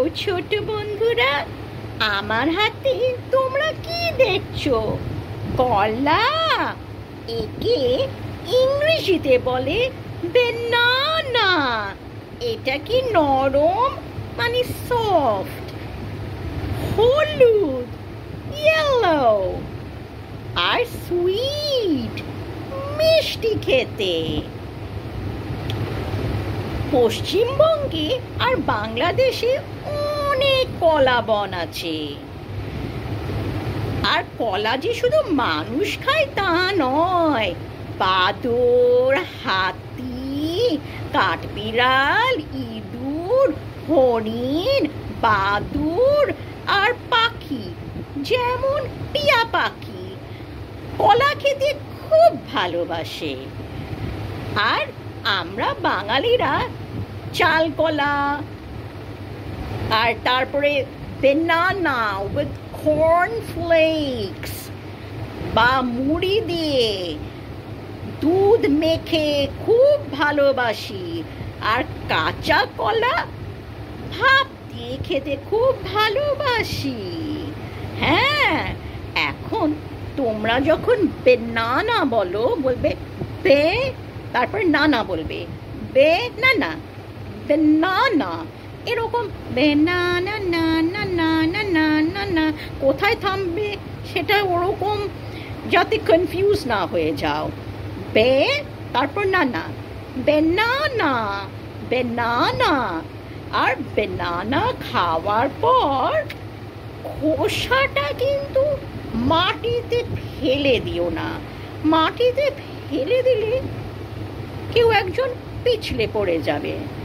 ছোট বন্ধুরা, আমার হাতে তোমরা কি দেখছো? কলা। একে ইংরেজিতে বলে বেনানা। এটা কি নরম, মানে সফট, হলুদ, ইয়েলো, আর সুইট, মিষ্টি খেতে। পশ্চিমবঙ্গে আর বাংলাদেশে অনেক কলা বন আছে। আর কলা যে শুধু মানুষ খায় তা নয়, বাদর, হাতি, কাঠবিড়াল, ইঁদুর, হরিণ, বাদুড় আর পাখি যেমন টিয়া পাখি কলা খেতে খুব ভালোবাসে। আর আমরা বাঙালিরা চাল কলা আর তারপরে বেনানা উইথ কর্ন ফ্লেক্স বা মুড়ি দিয়ে দুধ মেখে খুব ভালোবাসি। আর কাঁচা কলা ভাপ দিয়ে খেতে খুব ভালোবাসি। হ্যাঁ, এখন তোমরা যখন বেনানা বলো, বলবে বে, তারপর নানা বলবে, বেনানা, বেনানা, এরকম বেনানা না না না না না না না, কোথায় থামবে সেটা ওরকম, যাতে কনফিউজ না হয়ে যাও। বে, তারপর নানা, বেনানা, বেনানা। আর বেনানা খাওয়ার পর খোসাটা কিন্তু মাটিতে ফেলে দিও না। মাটিতে ফেলে দিলে কেউ একজন পিছলে পড়ে যাবে।